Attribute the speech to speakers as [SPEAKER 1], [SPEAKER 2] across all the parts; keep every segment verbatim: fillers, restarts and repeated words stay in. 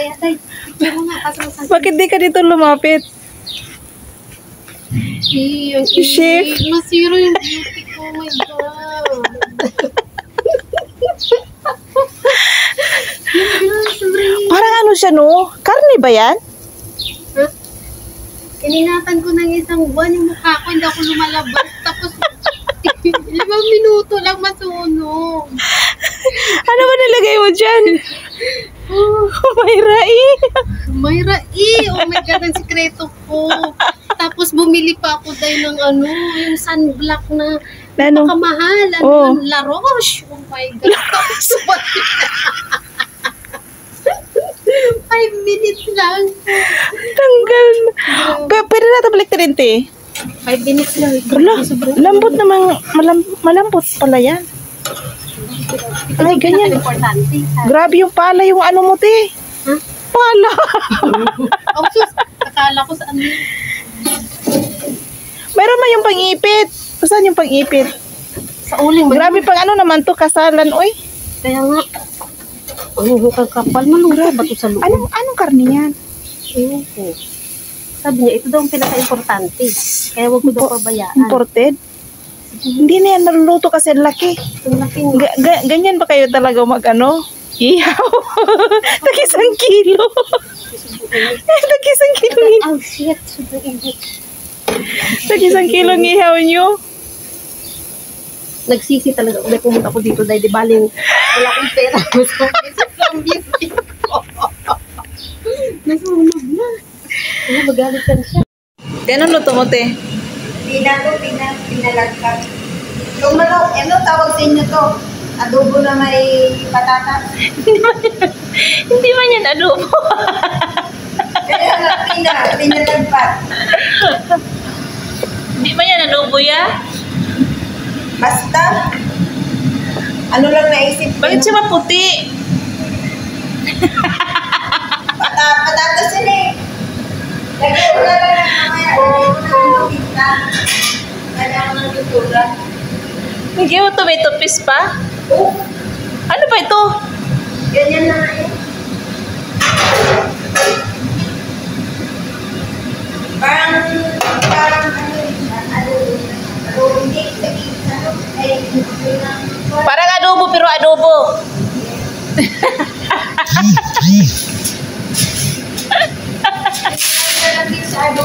[SPEAKER 1] Atay, atay.
[SPEAKER 2] Bakit di ka dito lumapit?
[SPEAKER 1] Eh, ang
[SPEAKER 2] Chef.
[SPEAKER 1] init. Masiro yung beauty ko. Oh my God.
[SPEAKER 2] Parang ano siya, no? Karne ba yan?
[SPEAKER 1] Huh? Iningatan ko ng isang buwan yung mukha ko. Hindi ako lumalabas. Tapos, limang minuto lang masunog.
[SPEAKER 2] Ano ba nilagay mo dyan?
[SPEAKER 1] Oh,
[SPEAKER 2] May rai.
[SPEAKER 1] Mayra, eh. Oh my God, ang sikreto ko. Tapos bumili pa ako dahil ng ano, yung sunblock na
[SPEAKER 2] Ano?
[SPEAKER 1] napakamahal. Ano,
[SPEAKER 2] Oh.
[SPEAKER 1] La Roche. Oh my God. Tapos, five minutes lang.
[SPEAKER 2] Tanggal. P- pwede natin balik rin, te.
[SPEAKER 1] Five minutes lang.
[SPEAKER 2] Wala. Lambot namang, malam, malambot pala yan. Ay, ganyan.
[SPEAKER 1] Importante.
[SPEAKER 2] Grabe yung pala yung ano mo, te.
[SPEAKER 1] Huh?
[SPEAKER 2] Pala.
[SPEAKER 1] Oh, sus. Akala ko sa ano.
[SPEAKER 2] Meron man yung pang-ipit. Saan yung pang-ipit?
[SPEAKER 1] Sa uling.
[SPEAKER 2] Grabe pang ano naman to, kasalan, oy.
[SPEAKER 1] Kaya nga. Ang hukang kapal. Malungkot ba ito sa loob?
[SPEAKER 2] Anong, anong karne yan?
[SPEAKER 1] Ewan ko. Sabi niya, ito daw ang pinaka-importante. Kaya huwag ko daw pabayaan.
[SPEAKER 2] Imported? Hindi na yan naluluto kasi laki.
[SPEAKER 1] Ang laking
[SPEAKER 2] Ga- ga- ganyan ba kayo talaga mag ano? Ihaw. Tag-isang kilo. Tag-isang kilo.
[SPEAKER 1] oh shit, sobrang init.
[SPEAKER 2] Tag-isang kilo ng ihaw nyo.
[SPEAKER 1] Nagsisi talaga ako dahil pumunta ko dito dahil di baling wala akong pera. Gusto ko isa ang beauty ko. Nasunog na. Ano, magalit ka na siya.
[SPEAKER 2] Anong luto mo, te?
[SPEAKER 3] Pina to, pina, pinalagkat. Yung ano, ano tawag sa inyo to? Adobo na may patatas.
[SPEAKER 2] Hindi man yan adobo.
[SPEAKER 3] Kaya nga, pina, pinalagpat.
[SPEAKER 2] Hindi man yan adobo ya.
[SPEAKER 3] Basta, ano lang naisip ko.
[SPEAKER 2] Bakit siya maputi?
[SPEAKER 3] Pata, patatas yun eh. Lagyan ko na lang ng mamaya. Lagyan ko na lang ng pita. Lagyan ko ng tutulan.
[SPEAKER 2] Hindi mo tomato paste pa?
[SPEAKER 3] Oh,
[SPEAKER 2] Ano ba ito?
[SPEAKER 3] ganyan na nga eh. Parang, parang ano yun, ano yun, ano, hindi, ano, ay, yun ang,
[SPEAKER 2] Parang adobo pero adobo.
[SPEAKER 3] nalagay sa ano.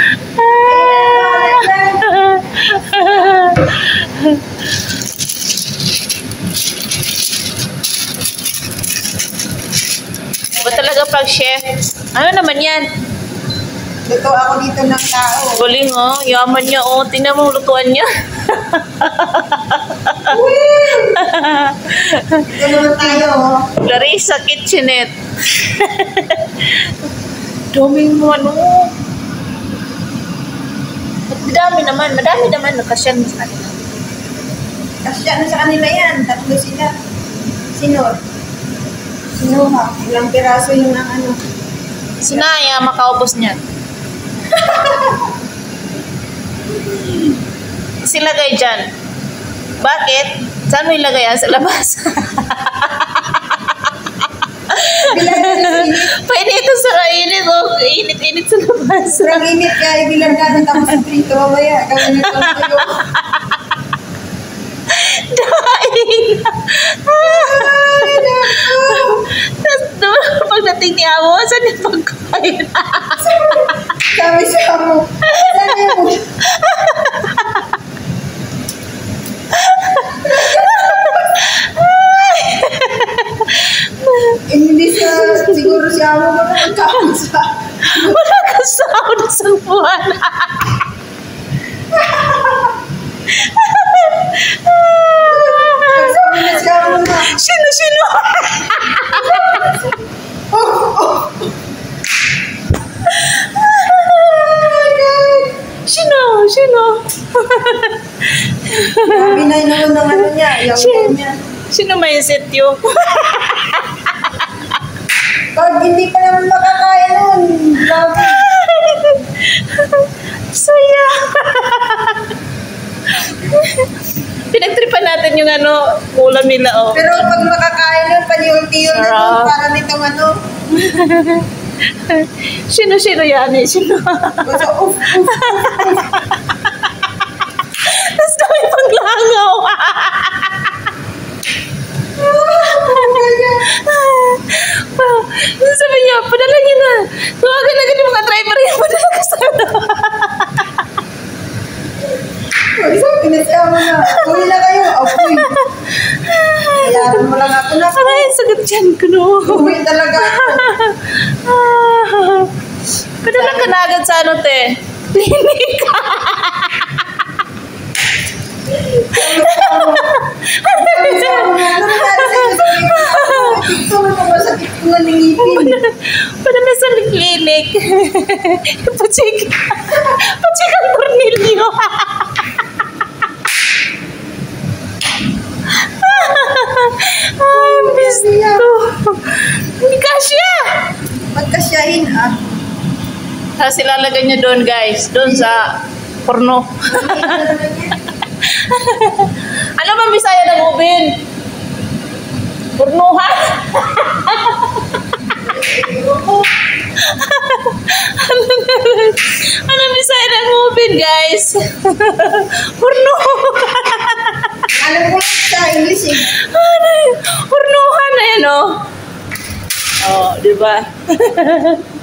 [SPEAKER 2] Ba talaga pag chef? Ano naman yan?
[SPEAKER 3] Luto ako dito ng tao.
[SPEAKER 2] Galing oh, yaman niya oh. Tingnan mo ang lutuan niya.
[SPEAKER 3] Dito naman tayo, oh.
[SPEAKER 2] Larissa Kitchenette. Daming mo ano. Madami naman, madami naman. Nakasyan sa kanila.
[SPEAKER 3] Kasi ano sa kanila yan, tatlo sila. Sino? Sino ha? Ilang piraso yung ang ano.
[SPEAKER 2] Sinaya, makaubos niyan. Silagay dyan. Bakit? Saan mo ilagay yan? Sa labas?
[SPEAKER 3] Bilang init.
[SPEAKER 2] Pwede ito sa kainit. Oh. Init-init sa labas.
[SPEAKER 3] Sobrang init kaya bilang ka ng tapos sa prito. Mamaya, gawin ito ang tuyo.
[SPEAKER 2] Daing!
[SPEAKER 3] Ay, naku!
[SPEAKER 2] Tapos doon, pagdating ni Amo, saan yung pagkain?
[SPEAKER 3] Sabi sa mo. Saan yun? Hindi sa, siguro siya mo mo magkakaroon sa.
[SPEAKER 2] Wala ka sound sa buwan.
[SPEAKER 3] Sabi na siya mo na.
[SPEAKER 2] Sino, sino?
[SPEAKER 3] Oh, oh.
[SPEAKER 2] Sino, sino?
[SPEAKER 3] Sabi na yun ng ano niya. Yung
[SPEAKER 2] Sino?
[SPEAKER 3] niya.
[SPEAKER 2] Sino may set you?
[SPEAKER 3] Pag hindi ka naman makakaya nun. Grabe.
[SPEAKER 2] Saya. Pinagtripan natin yung ano, ulam nila, oh.
[SPEAKER 3] Pero pag makakaya nun, pag tiyol-tiyol na
[SPEAKER 2] Sarap.
[SPEAKER 3] doon para nitong ano.
[SPEAKER 2] Sino-sino yan eh? Sino?
[SPEAKER 3] Basta, uf, uf.
[SPEAKER 2] Tapos kami panglangaw. Sabi niya, padala niyo na. Tuwagan agad yung mga driver yung padala ko sa
[SPEAKER 3] So, pinasama na. Uwi na kayo. Apoy. Kailangan mo lang ako na.
[SPEAKER 2] Aray, sagot dyan ko no.
[SPEAKER 3] Uwi talaga ako.
[SPEAKER 2] Padala ka na agad sa ano, te? Klinik. Padala sa klinik. Pacheck. Pacheck ang tornilyo. Ay, bisto. Hindi kasya.
[SPEAKER 3] Pagkasyahin ah.
[SPEAKER 2] Tapos ilalagay niyo doon, guys. Doon sa porno. Ano ba Bisaya ng ubin? Pornuhan? Ano Bisaya ng ubin, guys? Porno.
[SPEAKER 3] Alam ko sa English eh.
[SPEAKER 2] Ano yun? Pornuhan na yan, oh. Oh, di ba?